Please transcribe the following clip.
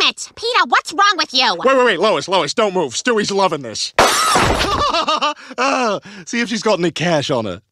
minutes! Peter, what's wrong with you? Wait, Lois, don't move. Stewie's loving this. See if she's got any cash on her.